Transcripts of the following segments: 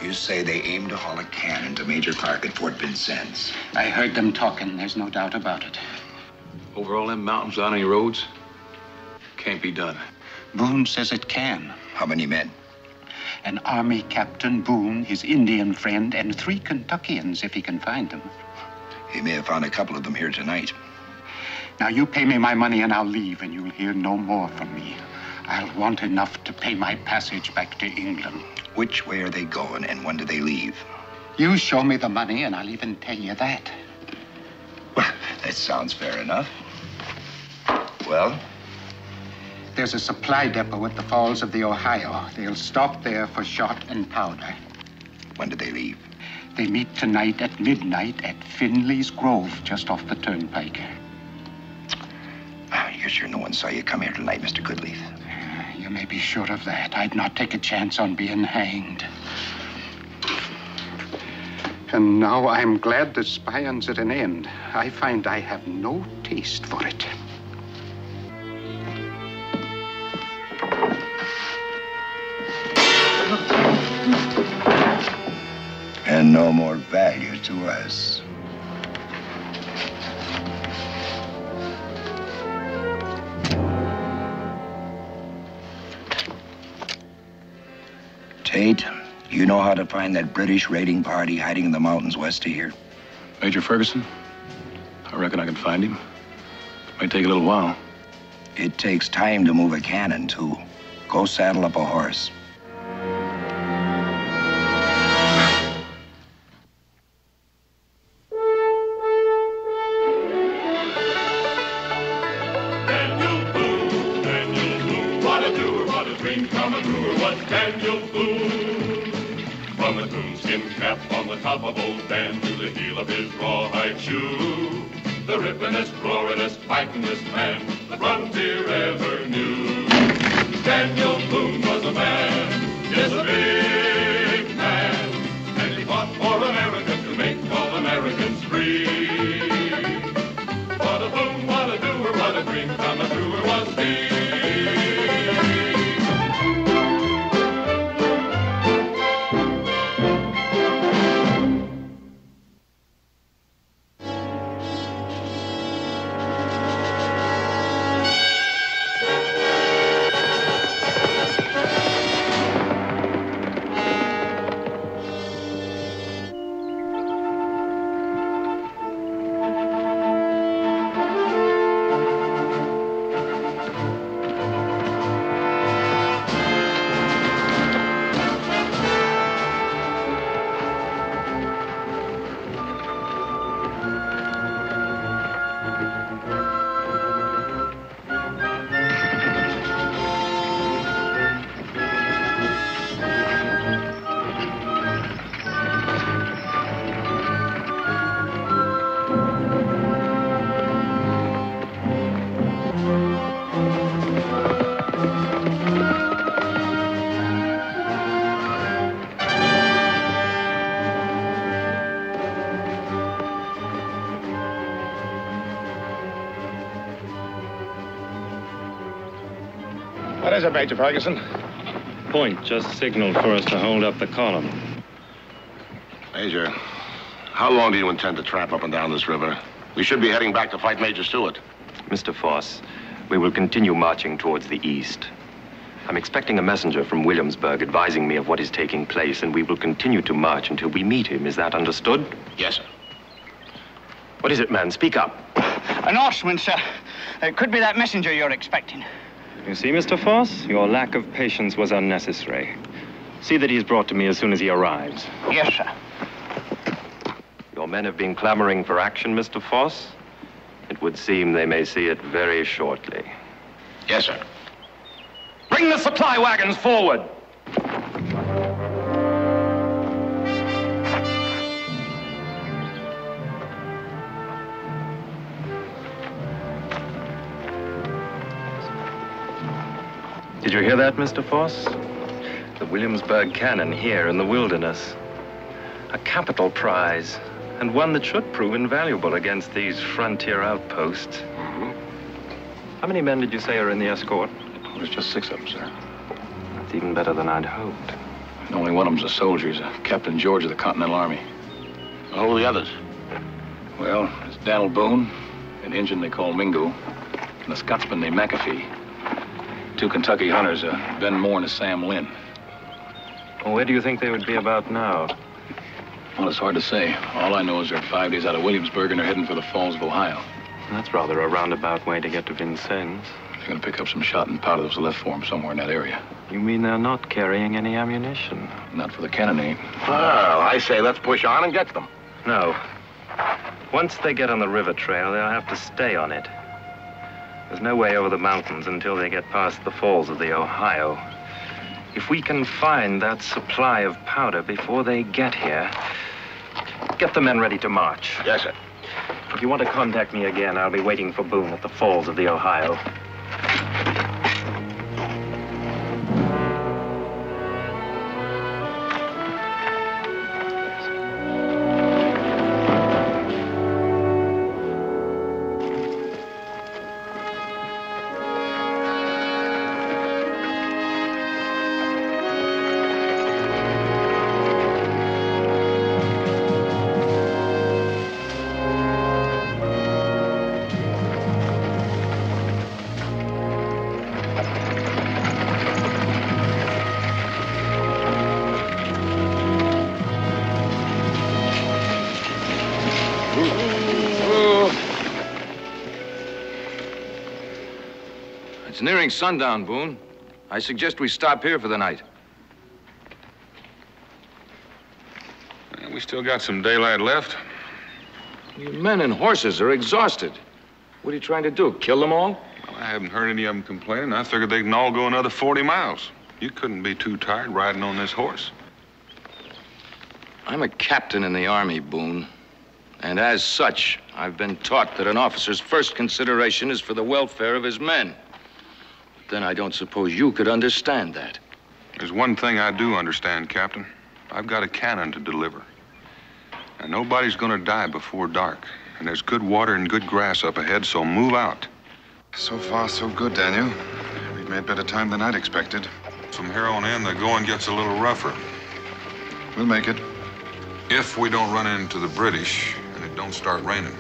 You say they aimed to haul a cannon to Major Clark at Fort Vincennes. I heard them talking. There's no doubt about it. Over all them mountains without any roads? Can't be done. Boone says it can. How many men? An Army Captain Boone, his Indian friend, and 3 Kentuckians, if he can find them. He may have found a couple of them here tonight. Now, you pay me my money and I'll leave, and you'll hear no more from me. I'll want enough to pay my passage back to England. Which way are they going, and when do they leave? You show me the money, and I'll even tell you that. Well, that sounds fair enough. Well? There's a supply depot at the falls of the Ohio. They'll stop there for shot and powder. When do they leave? They meet tonight at midnight at Finley's Grove, just off the turnpike. You're sure no one saw you come here tonight, Mr. Goodleaf? You may be sure of that. I'd not take a chance on being hanged. And now I'm glad the spying's at an end. I find I have no taste for it. And no more value to us. Tate, you know how to find that British raiding party hiding in the mountains west of here? Major Ferguson? I reckon I can find him. Might take a little while. It takes time to move a cannon, too. Go saddle up a horse. What is it, Major Ferguson? Point just signaled for us to hold up the column. Major, how long do you intend to tramp up and down this river? We should be heading back to fight Major Stewart. Mr. Foss, we will continue marching towards the east. I'm expecting a messenger from Williamsburg advising me of what is taking place, and we will continue to march until we meet him. Is that understood? Yes, sir. What is it, man? Speak up. An horseman, sir. It could be that messenger you're expecting. You see, Mr. Foss, your lack of patience was unnecessary. See that he is brought to me as soon as he arrives. Yes, sir. Your men have been clamoring for action, Mr. Foss. It would seem they may see it very shortly. Yes, sir. Bring the supply wagons forward! Did you hear that, Mr. Foss? The Williamsburg cannon here in the wilderness. A capital prize, and one that should prove invaluable against these frontier outposts. How many men did you say are in the escort? There's just 6 of them, sir. That's even better than I'd hoped. And only one of them's a soldier. He's a Captain George of the Continental Army. Who are the others? Well, there's Daniel Boone, an Injun they call Mingo, and a Scotsman named McAfee. 2 Kentucky hunters, Ben Moore and a Sam Lynn. Well, where do you think they would be about now? Well, it's hard to say. All I know is they're 5 days out of Williamsburg and they're heading for the Falls of Ohio. That's rather a roundabout way to get to Vincennes. They're going to pick up some shot and powder that's left for them somewhere in that area. You mean they're not carrying any ammunition? Not for the cannonade. Well, I say let's push on and get them. No. Once they get on the river trail, they'll have to stay on it. There's no way over the mountains until they get past the falls of the Ohio. If we can find that supply of powder before they get here, get the men ready to march. Yes, sir. If you want to contact me again, I'll be waiting for Boone at the falls of the Ohio. It's nearing sundown, Boone. I suggest we stop here for the night. We still got some daylight left. You men and horses are exhausted. What are you trying to do, kill them all? Well, I haven't heard any of them complaining. I figured they can all go another 40 miles. You couldn't be too tired riding on this horse. I'm a captain in the Army, Boone. And as such, I've been taught that an officer's first consideration is for the welfare of his men. But then I don't suppose you could understand that. There's one thing I do understand, Captain. I've got a cannon to deliver. And nobody's gonna die before dark. And there's good water and good grass up ahead, so move out. So far, so good, Daniel. We've made better time than I'd expected. From here on in, the going gets a little rougher. We'll make it. If we don't run into the British and it don't start raining.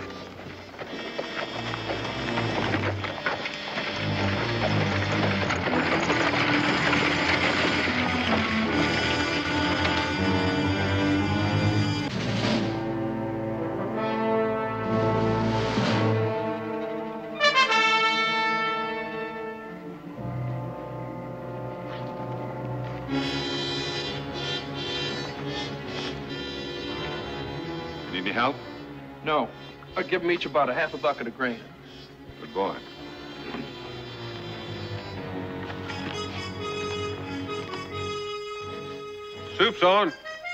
Need any help? No. I'd give them each about a half a bucket of grain. Good boy. Soup's on.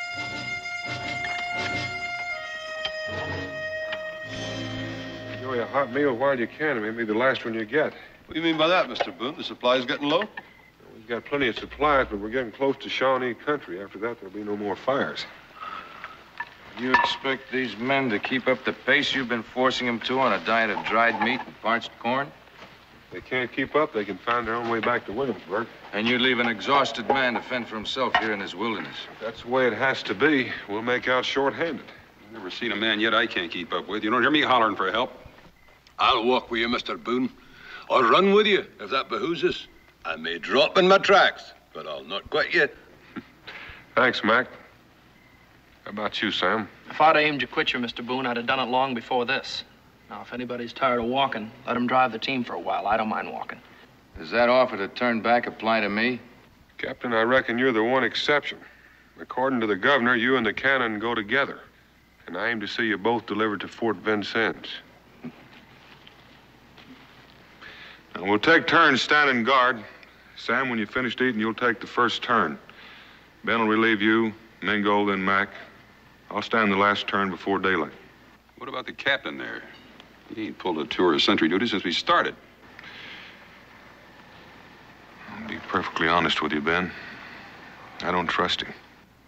Enjoy a hot meal while you can. It may be the last one you get. What do you mean by that, Mr. Boone? The supply's getting low? We've got plenty of supplies, but we're getting close to Shawnee country. After that, there'll be no more fires. You expect these men to keep up the pace you've been forcing them to on a diet of dried meat and parched corn? If they can't keep up, they can find their own way back to Williamsburg. And you'd leave an exhausted man to fend for himself here in this wilderness? If that's the way it has to be. We'll make out short-handed. I've never seen a man yet I can't keep up with. You don't hear me hollering for help. I'll walk with you, Mr. Boone. I'll run with you, if that behooves us. I may drop in my tracks, but I'll not quit you. Thanks, Mac. How about you, Sam? If I'd aimed to quit you, Mr. Boone, I'd have done it long before this. Now, if anybody's tired of walking, let him drive the team for a while. I don't mind walking. Does that offer to turn back apply to me? Captain, I reckon you're the one exception. According to the governor, you and the cannon go together. And I aim to see you both delivered to Fort Vincennes. Now, we'll take turns standing guard. Sam, when you're finished eating, you'll take the first turn. Ben will relieve you, Mingo, then Mac. I'll stand the last turn before daylight. What about the captain there? He ain't pulled a tour of sentry duty since we started. I'll be perfectly honest with you, Ben. I don't trust him.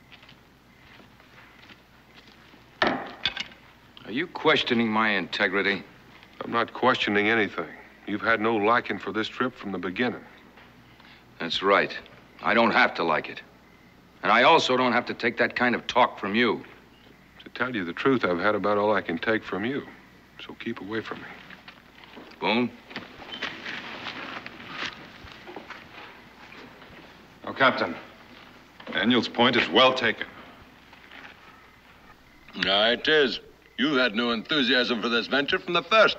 Are you questioning my integrity? I'm not questioning anything. You've had no liking for this trip from the beginning. That's right. I don't have to like it. And I also don't have to take that kind of talk from you. To tell you the truth, I've had about all I can take from you. So keep away from me. Boone? Oh, Captain. Daniel's point is well taken. Aye, it is. You had no enthusiasm for this venture from the first.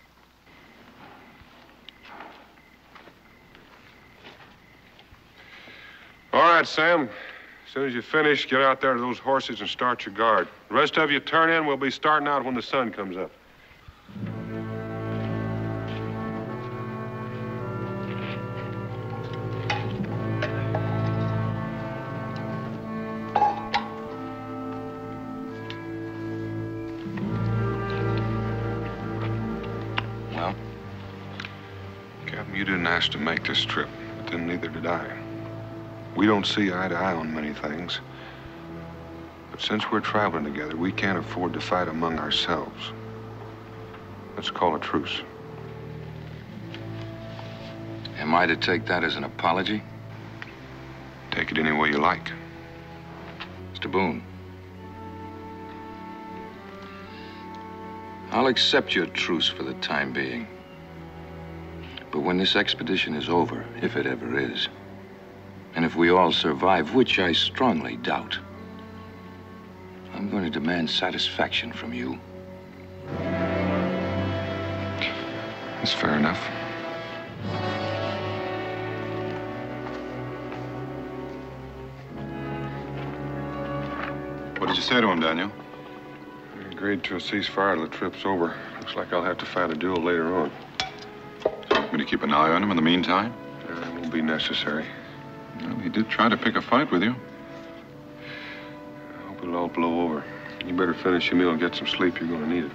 All right, Sam. As soon as you finish, get out there to those horses and start your guard. The rest of you turn in. We'll be starting out when the sun comes up. Well? Captain, you didn't ask to make this trip, but then neither did I. We don't see eye to eye on many things. But since we're traveling together, we can't afford to fight among ourselves. Let's call a truce. Am I to take that as an apology? Take it any way you like. Mr. Boone. I'll accept your truce for the time being. But when this expedition is over, if it ever is, and if we all survive, which I strongly doubt, I'm going to demand satisfaction from you. That's fair enough. What did you say to him, Daniel? I agreed to a ceasefire till the trip's over. Looks like I'll have to fight a duel later on. Want me to keep an eye on him in the meantime? It won't be necessary. Well, he did try to pick a fight with you. I hope it'll all blow over. You better finish your meal and get some sleep. You're going to need it.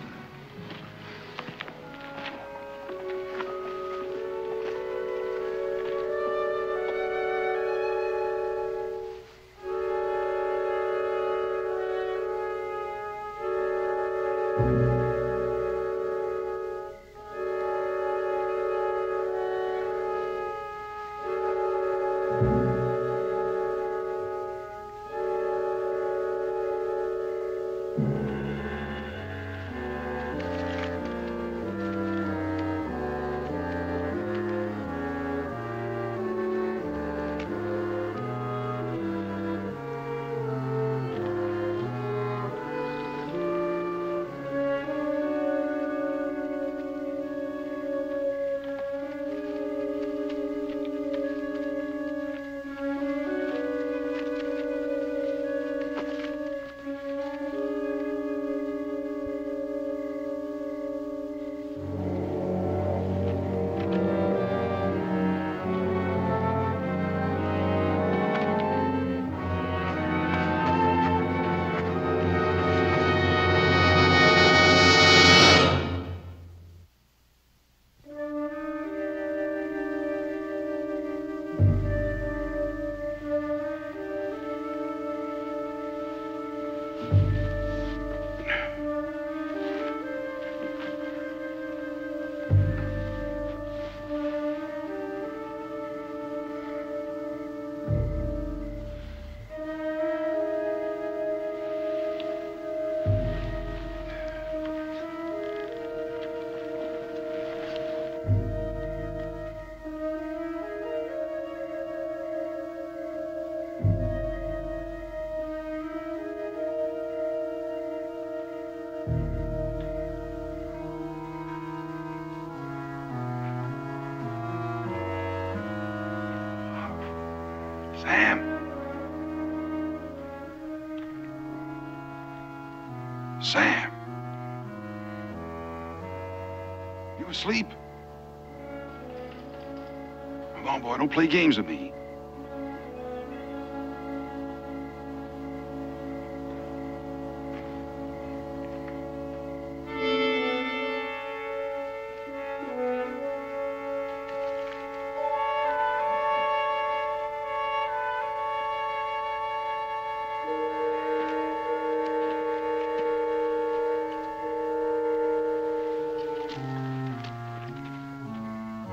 Sam. Sam. You asleep? Come on, boy, don't play games with me.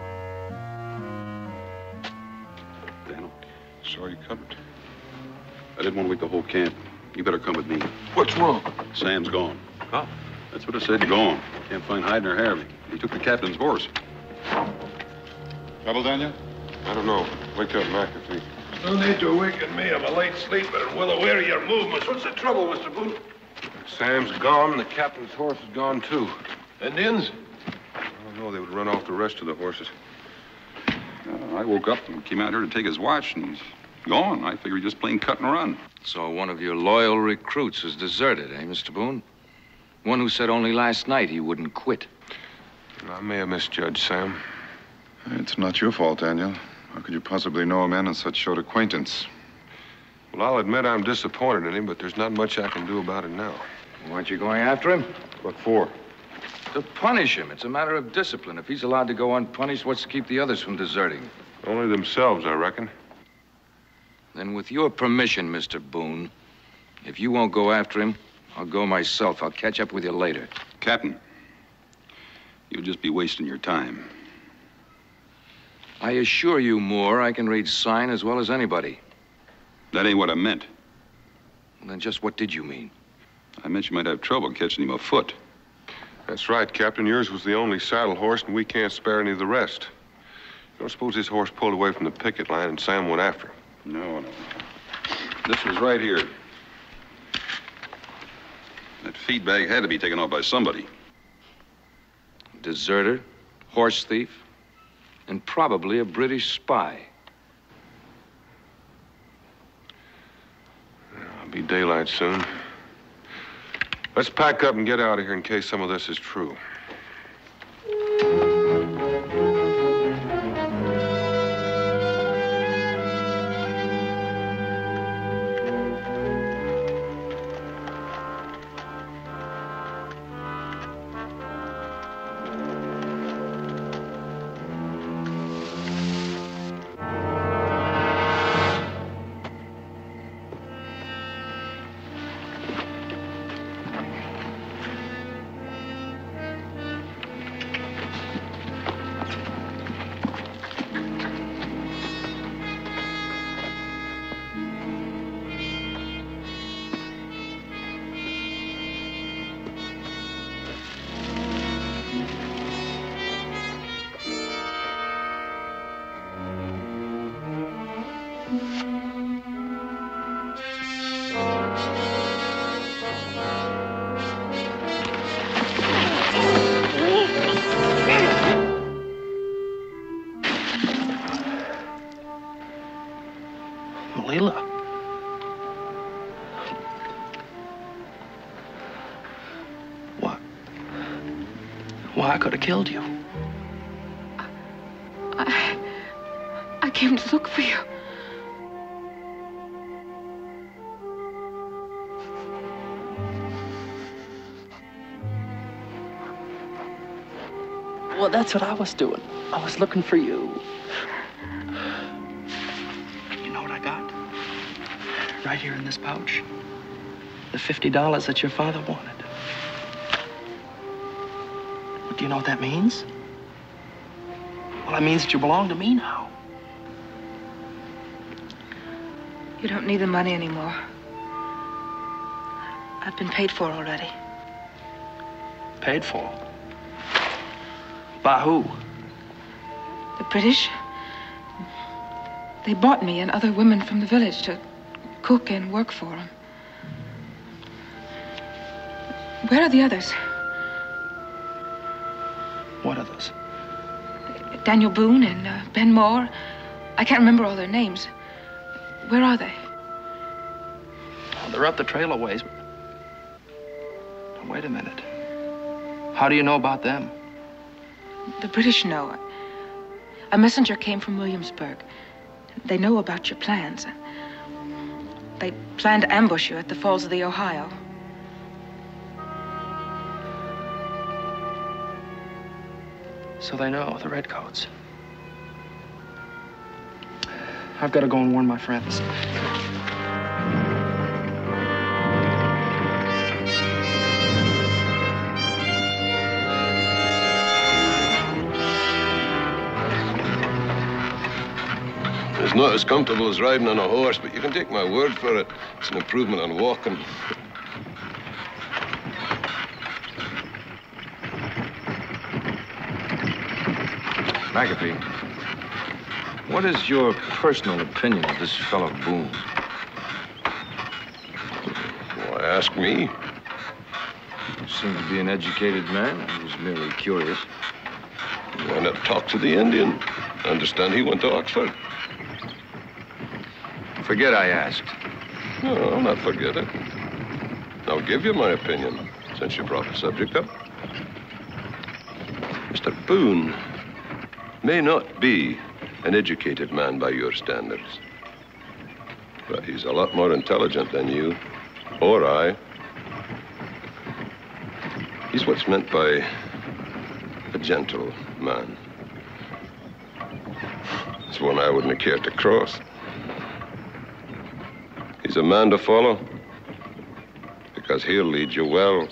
Saw you covered. I didn't want to wake the whole camp. You better come with me. What's wrong? Sam's gone. Huh? That's what I said, gone. Can't find hide nor hair of him. He took the captain's horse. Trouble, Daniel? I don't know. Wake up McAfee. No need to awaken me. I'm a light sleeper and well aware of your movements. What's the trouble, Mr. Boone? Sam's gone. The captain's horse is gone, too. Indians? I don't know. They would run off the rest of the horses. I woke up and came out here to take his watch, and he's gone. I figured he just plain cut and run. So one of your loyal recruits has deserted, eh, Mr. Boone? One who said only last night he wouldn't quit. I may have misjudged Sam. It's not your fault, Daniel. How could you possibly know a man on such short acquaintance? Well, I'll admit I'm disappointed in him, but there's not much I can do about it now. Weren't you going after him? What for? To punish him. It's a matter of discipline. If he's allowed to go unpunished, what's to keep the others from deserting? Only themselves, I reckon. Then with your permission, Mr. Boone, if you won't go after him, I'll go myself. I'll catch up with you later. Captain, you'll just be wasting your time. I assure you, Moore, I can read sign as well as anybody. That ain't what I meant. Then just what did you mean? I meant you might have trouble catching him afoot. That's right, Captain. Yours was the only saddle horse, and we can't spare any of the rest. You don't suppose this horse pulled away from the picket line and Sam went after him? No. This was right here. That feed bag had to be taken off by somebody. Deserter, horse thief, and probably a British spy. It'll be daylight soon. Let's pack up and get out of here in case some of this is true. I could have killed you. I came to look for you. Well, that's what I was doing. I was looking for you. You know what I got? Right here in this pouch. The $50 that your father wanted. But do you know what that means? Well, that means that you belong to me now. You don't need the money anymore. I've been paid for already. Paid for? By who? The British. They bought me and other women from the village to cook and work for them. Where are the others? What others? Daniel Boone and Ben Moore. I can't remember all their names. Where are they? Well, they're up the trail a ways. Now, wait a minute. How do you know about them? The British know. A messenger came from Williamsburg. They know about your plans. They plan to ambush you at the falls of the Ohio. So they know, the redcoats. I've got to go and warn my friends. It's not as comfortable as riding on a horse, but you can take my word for it. It's an improvement on walking. McAfee, what is your personal opinion of this fellow Boone? Why ask me? You seem to be an educated man. I was merely curious. Why not talk to the Indian? I understand he went to Oxford. Forget I asked. No, I'll not forget it. I'll give you my opinion, since you brought the subject up. Mr. Boone may not be an educated man by your standards, but he's a lot more intelligent than you or I. He's what's meant by a gentle man. It's one I wouldn't have cared to cross. He's a man to follow because he'll lead you well.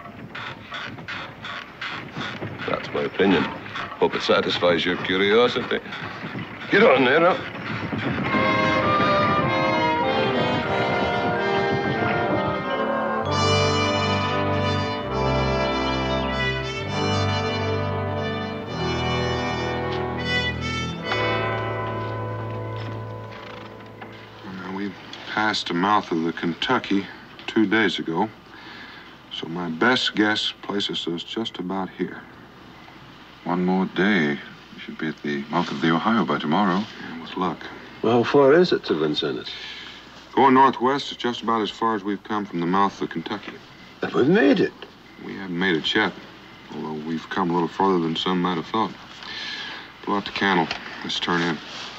That's my opinion. Hope it satisfies your curiosity. Get on there, now. We passed the mouth of the Kentucky 2 days ago, so my best guess places us just about here. One more day. We should be at the mouth of the Ohio by tomorrow. And with luck. Well, how far is it to Vincennes? Going northwest is just about as far as we've come from the mouth of the Kentucky. But we've made it. We haven't made it yet, although we've come a little farther than some might have thought. Blow out the candle. Let's turn in.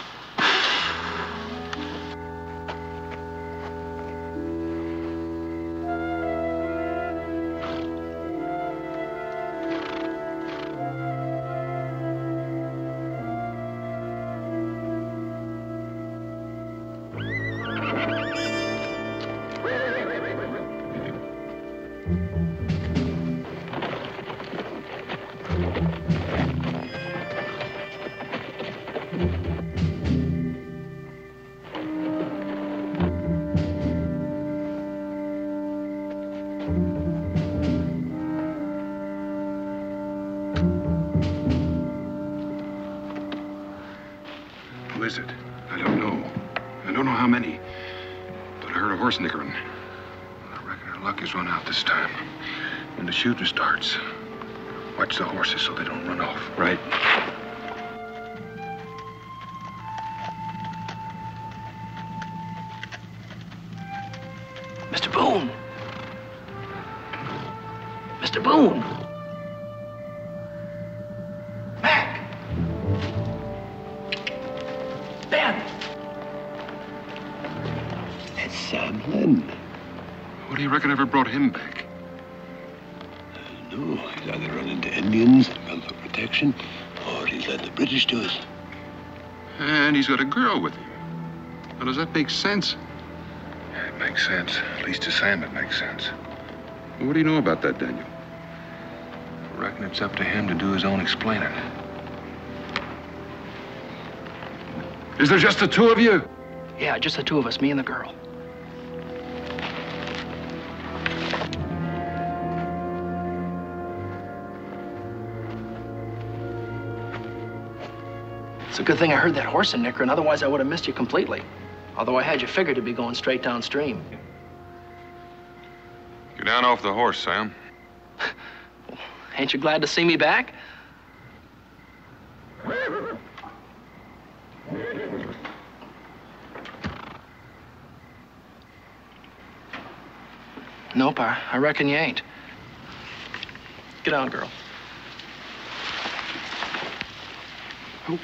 Who is it? I don't know. I don't know how many. But I heard a horse nickering. I reckon our luck has run out this time. When the shooting starts, watch the horses so they don't run off. Right. Mr. Boone! Mr. Boone! Mac! Ben! It's Sam Lynn. What do you reckon ever brought him back? No, he's either run into Indians and gone for protection, or he's led the British to us. And he's got a girl with him. Now, does that make sense? Yeah, it makes sense. At least to Sam it makes sense. Well, what do you know about that, Daniel? I reckon it's up to him to do his own explaining. Is there just the two of you? Yeah, just the two of us, me and the girl. It's a good thing I heard that horse in nickering, otherwise I would have missed you completely. Although I had you figured to be going straight downstream. Get down off the horse, Sam. Ain't you glad to see me back? Nope, I reckon you ain't. Get down, girl. Oh.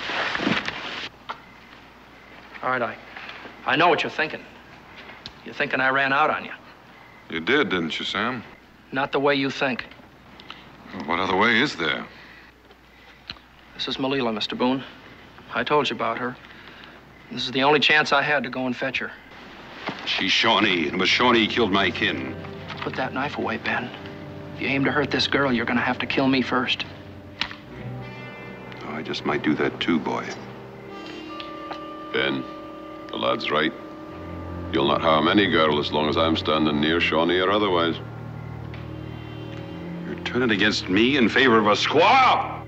All right, I know what you're thinking. You're thinking I ran out on you. You did, didn't you, Sam? Not the way you think. Well, what other way is there? This is Malila, Mr. Boone. I told you about her. This is the only chance I had to go and fetch her. She's Shawnee, and it was Shawnee who killed my kin. Put that knife away, Ben. If you aim to hurt this girl, you're gonna have to kill me first. Oh, I just might do that too, boy. Ben, the lad's right. You'll not harm any girl as long as I'm standing near, Shawnee or otherwise. You're turning against me in favor of a squaw?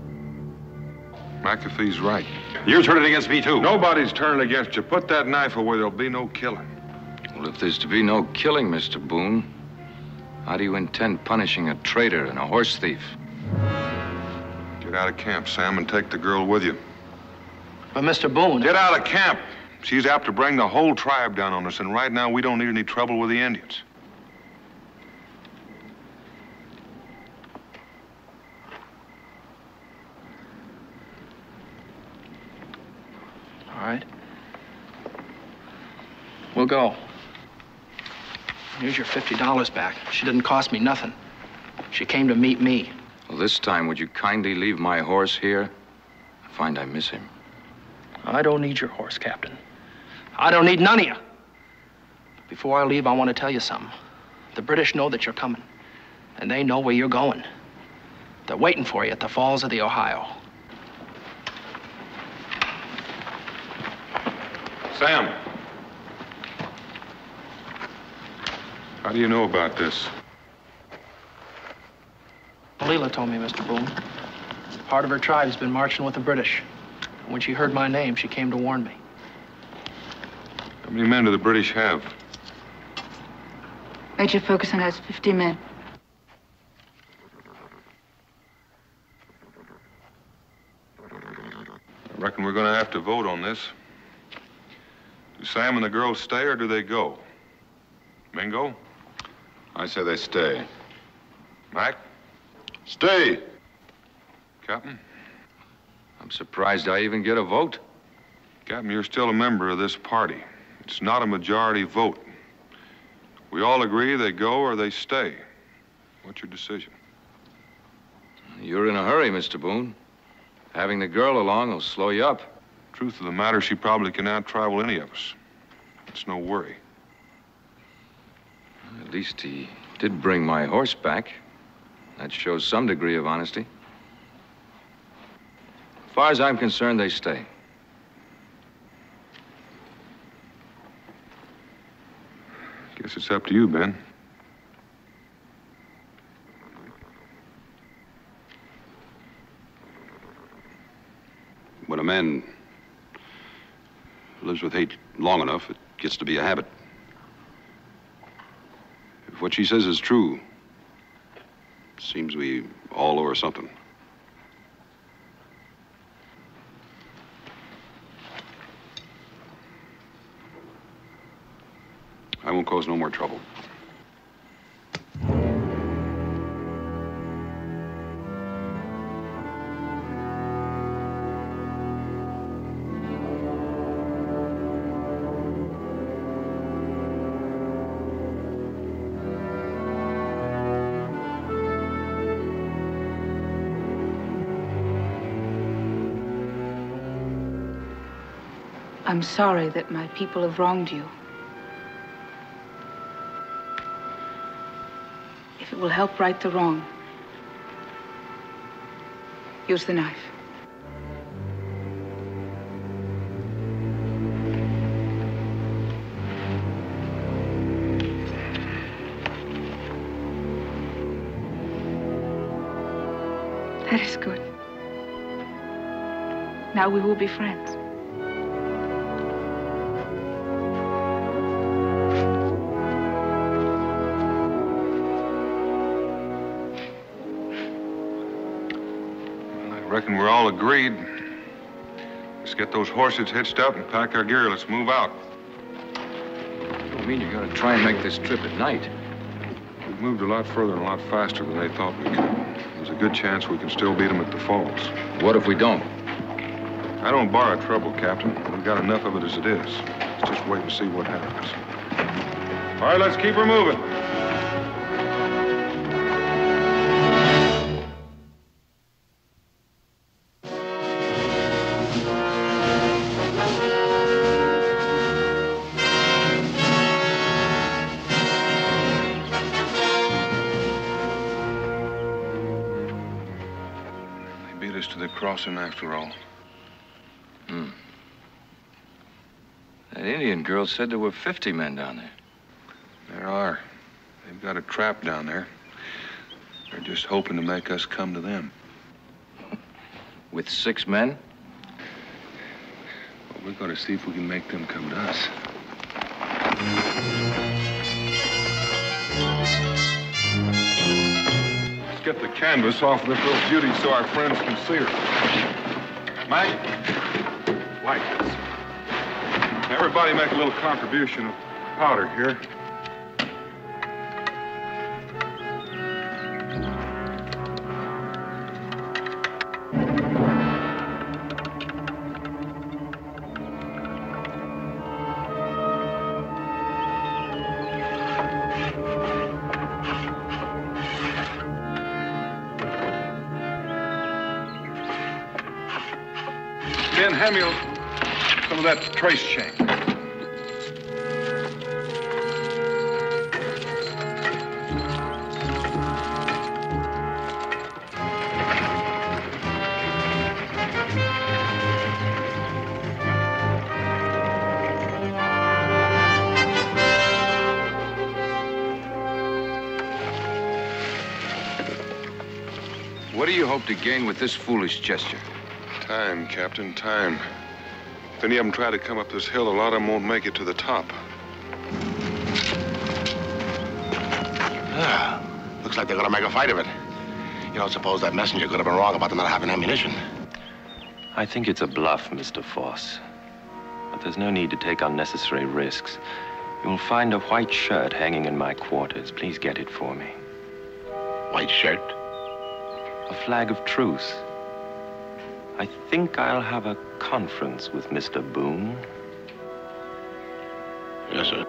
McAfee's right. You're turning against me, too. Nobody's turning against you. Put that knife away. There'll be no killing. Well, if there's to be no killing, Mr. Boone, how do you intend punishing a traitor and a horse thief? Get out of camp, Sam, and take the girl with you. But Mr. Boone... Get out of camp. She's apt to bring the whole tribe down on us, and right now we don't need any trouble with the Indians. All right. We'll go. Here's your $50 back. She didn't cost me nothing. She came to meet me. Well, this time, would you kindly leave my horse here? I find I miss him. I don't need your horse, Captain. I don't need none of you. Before I leave, I want to tell you something. The British know that you're coming, and they know where you're going. They're waiting for you at the Falls of the Ohio. Sam. How do you know about this? Leela told me, Mr. Boone. Part of her tribe's been marching with the British. When she heard my name, she came to warn me. How many men do the British have? Major Ferguson has 50 men. I reckon we're going to have to vote on this. Do Sam and the girls stay, or do they go? Mingo? I say they stay. Mac? Stay. Captain? I'm surprised I even get a vote. Captain, you're still a member of this party. It's not a majority vote. We all agree they go or they stay. What's your decision? You're in a hurry, Mr. Boone. Having the girl along will slow you up. Truth of the matter, she probably can out-travel any of us. It's no worry. At least he did bring my horse back. That shows some degree of honesty. As far as I'm concerned, they stay. Guess it's up to you, Ben. When a man lives with hate long enough, it gets to be a habit. If what she says is true, it seems we all owe her something. I won't cause no more trouble. I'm sorry that my people have wronged you. If it will help right the wrong, use the knife. That is good. Now we will be friends. I reckon we're all agreed. Let's get those horses hitched up and pack our gear. Let's move out. You mean you're going to try and make this trip at night? We've moved a lot further and a lot faster than they thought we could. There's a good chance we can still beat them at the falls. What if we don't? I don't borrow trouble, Captain. We've got enough of it as it is. Let's just wait and see what happens. All right, let's keep her moving. They beat us to the crossing after all. That Indian girl said there were 50 men down there. There are. They've got a trap down there. They're just hoping to make us come to them. With 6 men? Well, we're going to see if we can make them come to us. Let's get the canvas off of this little beauty so our friends can see her. Mike, light this. Everybody make a little contribution of powder here. Ben, hand me some of that trace chain. What do you hope to gain with this foolish gesture? Time, Captain, time. If any of them try to come up this hill, a lot of them won't make it to the top. Looks like they're gonna make a fight of it. You don't suppose that messenger could have been wrong about them not having ammunition? I think it's a bluff, Mr. Foss. But there's no need to take unnecessary risks. You'll find a white shirt hanging in my quarters. Please get it for me. White shirt? A flag of truce. I think I'll have a conference with Mr. Boone. Yes, sir.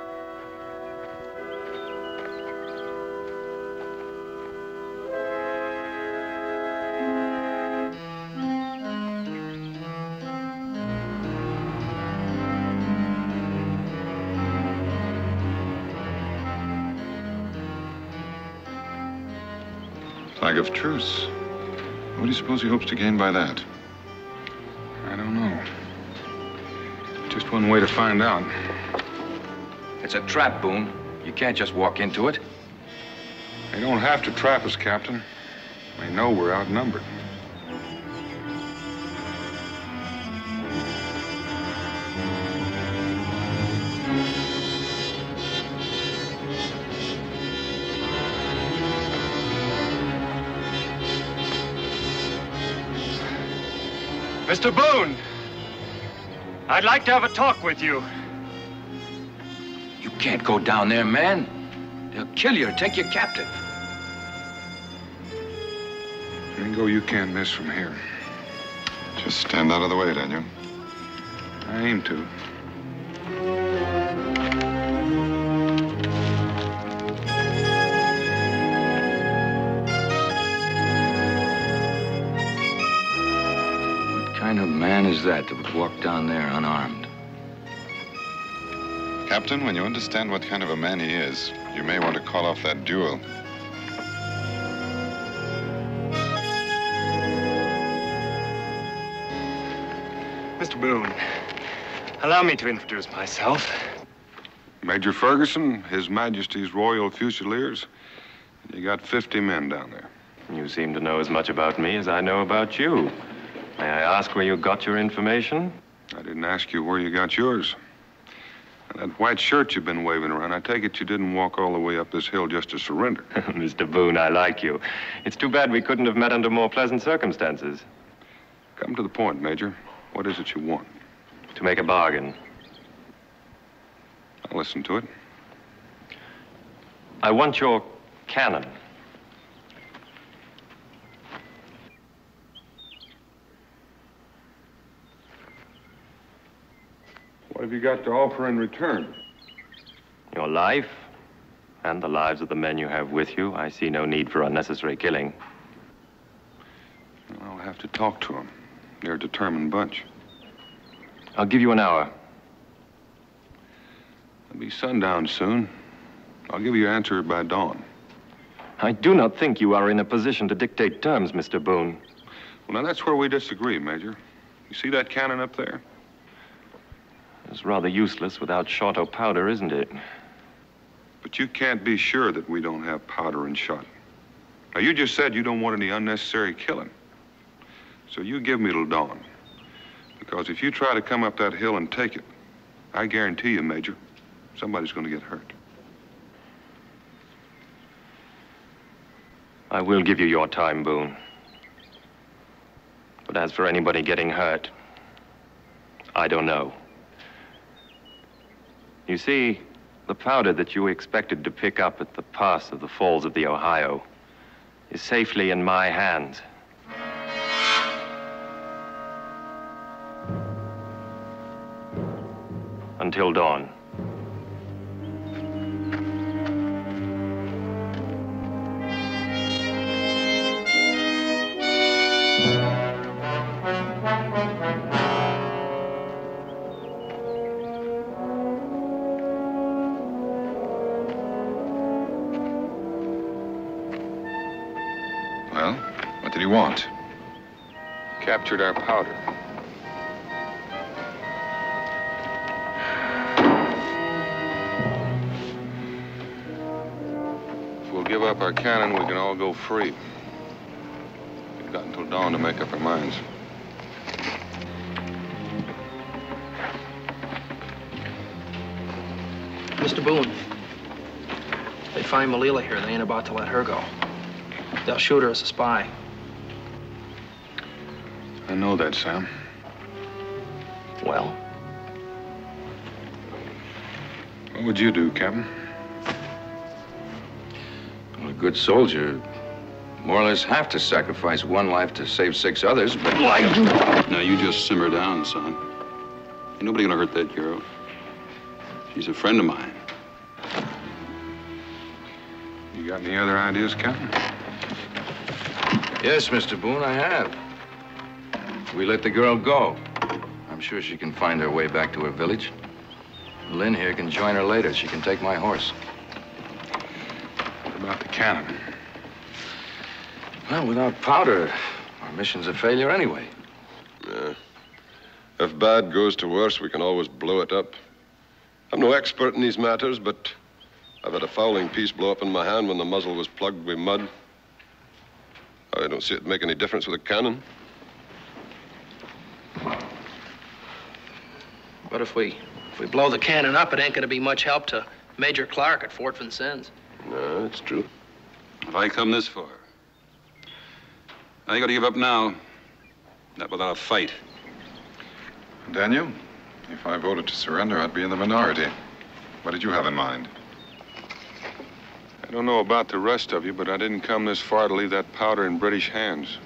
Flag of truce. What do you suppose he hopes to gain by that? I don't know. Just one way to find out. It's a trap, Boone. You can't just walk into it. They don't have to trap us, Captain. They know we're outnumbered. Mr. Boone, I'd like to have a talk with you. You can't go down there, man. They'll kill you or take you captive. Mingo, you can't miss from here. Just stand out of the way, Daniel. I aim to. What kind of man is that would walk down there unarmed? Captain, when you understand what kind of a man he is, you may want to call off that duel. Mr. Boone, allow me to introduce myself. Major Ferguson, His Majesty's Royal Fusiliers. You got 50 men down there. You seem to know as much about me as I know about you. May I ask where you got your information? I didn't ask you where you got yours. And that white shirt you've been waving around, I take it you didn't walk all the way up this hill just to surrender. Mr. Boone, I like you. It's too bad we couldn't have met under more pleasant circumstances. Come to the point, Major. What is it you want? To make a bargain. I'll listen to it. I want your cannon. What have you got to offer in return? Your life and the lives of the men you have with you. I see no need for unnecessary killing. I'll have to talk to them. They're a determined bunch. I'll give you an hour. It'll be sundown soon. I'll give you an answer by dawn. I do not think you are in a position to dictate terms, Mr. Boone. Well, now, that's where we disagree, Major. You see that cannon up there? It's rather useless without shot or powder, isn't it? But you can't be sure that we don't have powder and shot. Now, you just said you don't want any unnecessary killing. So you give me till dawn. Because if you try to come up that hill and take it, I guarantee you, Major, somebody's going to get hurt. I will give you your time, Boone. But as for anybody getting hurt, I don't know. You see, the powder that you expected to pick up at the pass of the Falls of the Ohio is safely in my hands. Until dawn. Well, what did he want? Captured our powder. If we'll give up our cannon, we can all go free. We've got until dawn to make up our minds. Mr. Boone, they find Malila here. They ain't about to let her go. They'll shoot her as a spy. I know that, Sam. Well? What would you do, Captain? Well, a good soldier more or less have to sacrifice one life to save 6 others, but... Now, you just simmer down, son. Ain't nobody gonna hurt that girl. She's a friend of mine. You got any other ideas, Captain? Yes, Mr. Boone, I have. We let the girl go. I'm sure she can find her way back to her village. Lynn here can join her later. She can take my horse. What about the cannon? Well, without powder, our mission's a failure anyway. Yeah. If bad goes to worse, we can always blow it up. I'm no expert in these matters, but I've had a fowling piece blow up in my hand when the muzzle was plugged with mud. I don't see it make any difference with a cannon. But if we blow the cannon up, it ain't gonna be much help to Major Clark at Fort Vincennes. No, it's true. If I come this far, I gotta give up now. Not without a fight. Daniel, if I voted to surrender, I'd be in the minority. What did you have in mind? I don't know about the rest of you, but I didn't come this far to leave that powder in British hands.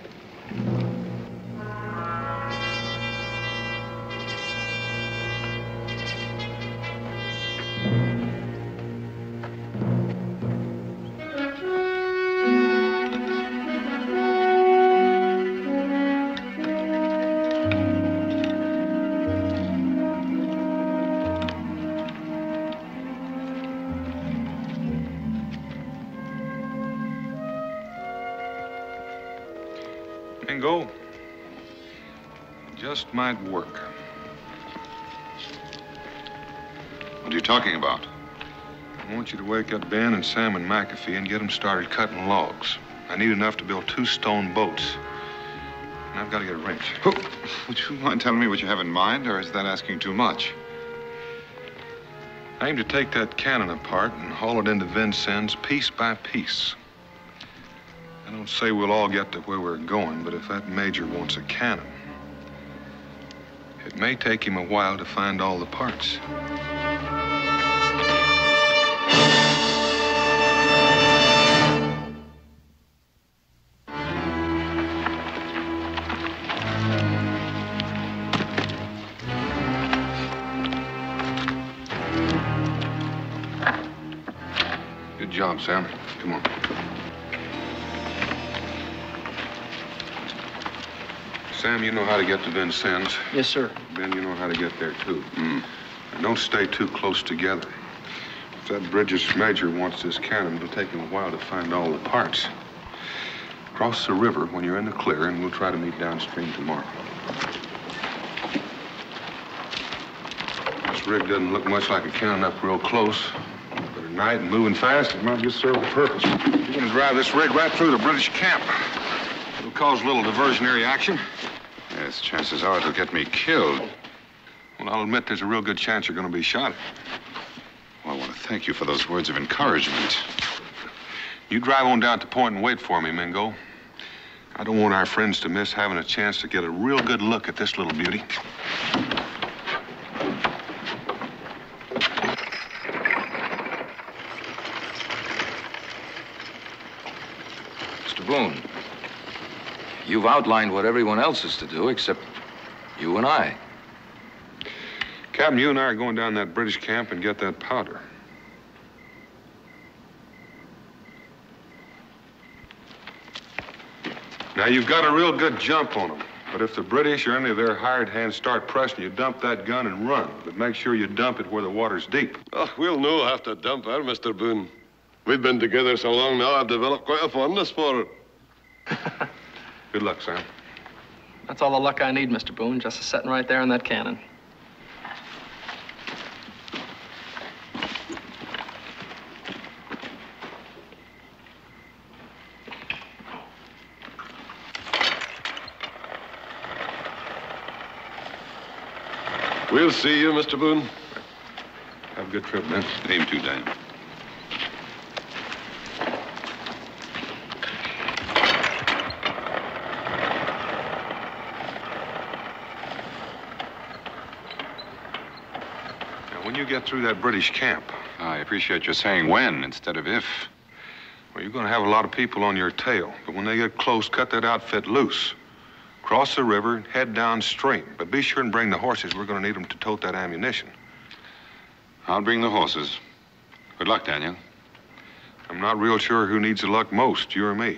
Mingo, just might work. What are you talking about? I want you to wake up Ben and Sam and McAfee and get them started cutting logs. I need enough to build 2 stone boats. And I've got to get a wrench. Would you mind telling me what you have in mind, or is that asking too much? I aim to take that cannon apart and haul it into Vincennes piece by piece. I don't say we'll all get to where we're going, but if that major wants a cannon, it may take him a while to find all the parts. Good job, Sam. Come on. Sam, you know how to get to Vincennes. Yes, sir. Ben, you know how to get there, too. And don't stay too close together. If that British major wants this cannon, it'll take him a while to find all the parts. Cross the river when you're in the clear, and we'll try to meet downstream tomorrow. This rig doesn't look much like a cannon up real close. But at night and moving fast, it might just serve a purpose. You're gonna drive this rig right through the British camp. It'll cause a little diversionary action. Yes, chances are it'll get me killed. Well, I'll admit there's a real good chance you're gonna be shot at. Well, I want to thank you for those words of encouragement. You drive on down to the point and wait for me, Mingo. I don't want our friends to miss having a chance to get a real good look at this little beauty. Mr. Boone, you've outlined what everyone else is to do except you and I. Captain, you and I are going down that British camp and get that powder. Now, you've got a real good jump on them. But if the British or any of their hired hands start pressing you, dump that gun and run. But make sure you dump it where the water's deep. Oh, we'll know how to dump her, Mr. Boone. We've been together so long now, I've developed quite a fondness for her. Good luck, Sam. That's all the luck I need, Mr. Boone, just sitting right there in that cannon. We'll see you, Mr. Boone. Have a good trip, man. Aim to, Dan. Now, when you get through that British camp... I appreciate you saying when instead of if. Well, you're going to have a lot of people on your tail. But when they get close, cut that outfit loose. Cross the river, head downstream. But be sure and bring the horses. We're going to need them to tote that ammunition. I'll bring the horses. Good luck, Daniel. I'm not real sure who needs the luck most, you or me.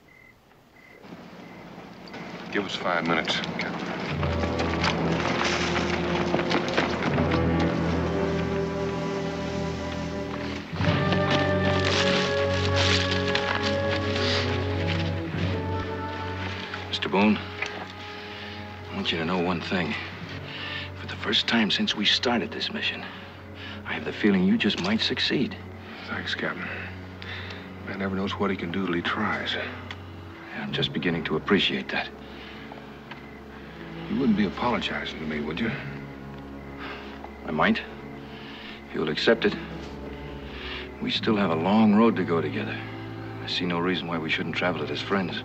Give us 5 minutes, Captain. Mr. Boone, I want you to know one thing. For the first time since we started this mission, I have the feeling you just might succeed. Thanks, Captain. Man never knows what he can do till he tries. I'm just beginning to appreciate that. You wouldn't be apologizing to me, would you? I might, if you'll accept it. We still have a long road to go together. I see no reason why we shouldn't travel it as friends.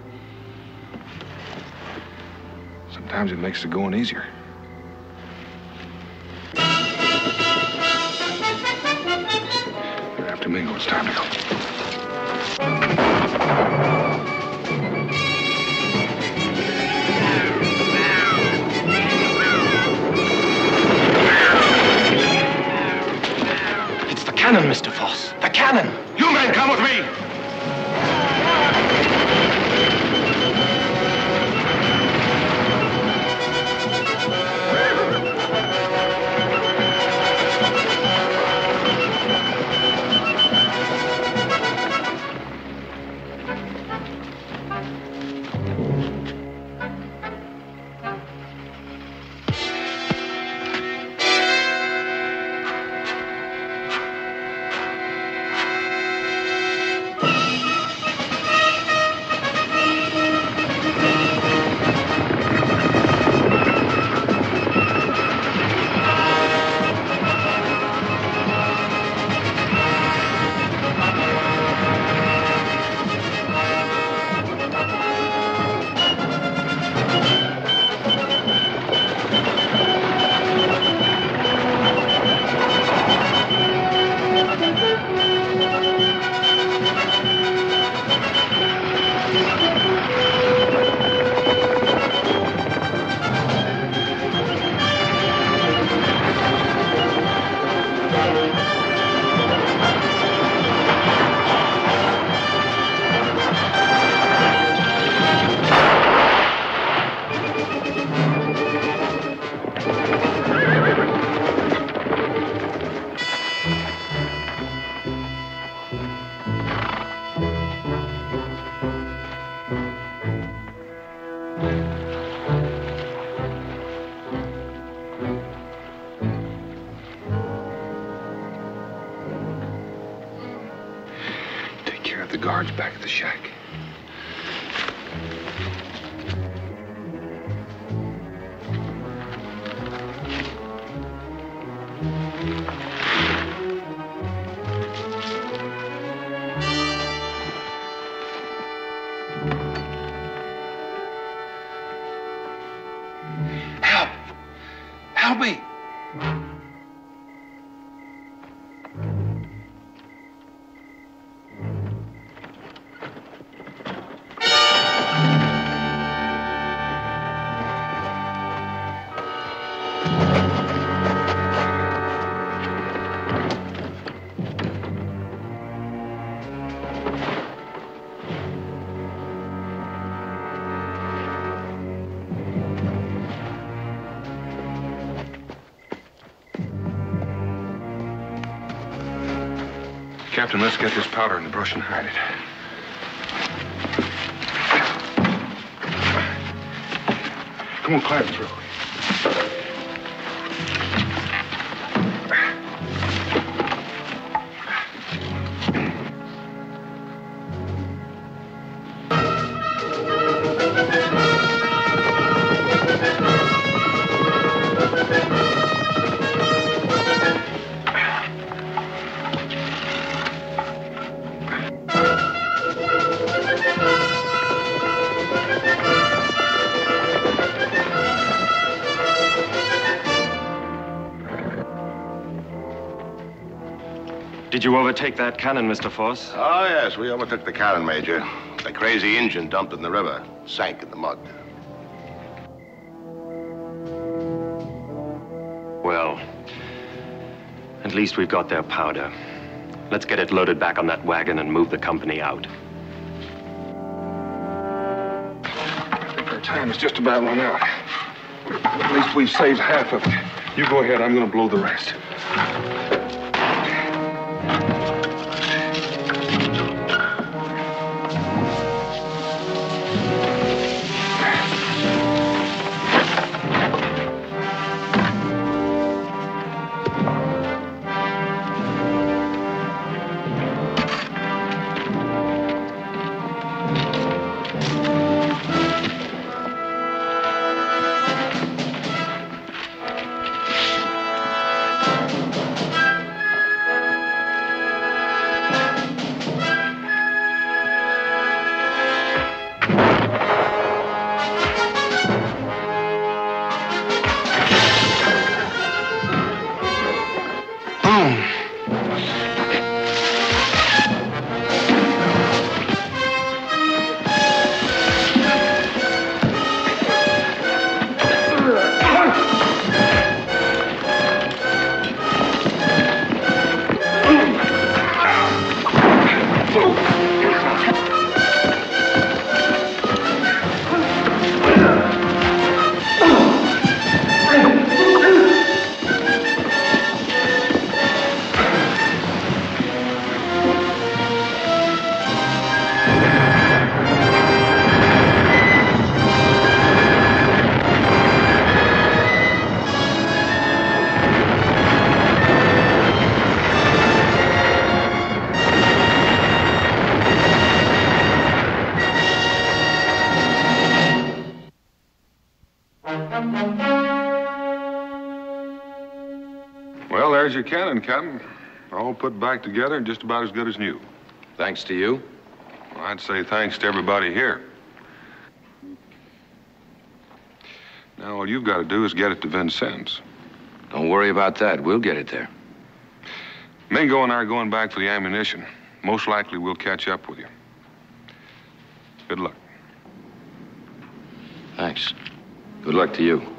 Sometimes it makes the going easier. You're after Mingo. It's time to go. It's the cannon, Mr. Foss. The cannon! You men come with me! guards back at the shack. Help! Help me! Captain, let's get this powder in the brush and hide it. Come on, climb through. Did you overtake that cannon, Mr. Force? Oh, yes, we overtook the cannon, Major. The crazy engine dumped in the river, sank in the mud. Well, at least we've got their powder. Let's get it loaded back on that wagon and move the company out. I think our time is just about run out. At least we've saved half of it. You go ahead, I'm gonna blow the rest. Well, there's your cannon, Captain. All put back together and just about as good as new. Thanks to you? Well, I'd say thanks to everybody here. Now, all you've got to do is get it to Vincennes. Don't worry about that. We'll get it there. Mingo and I are going back for the ammunition. Most likely we'll catch up with you. Good luck. Thanks. Good luck to you.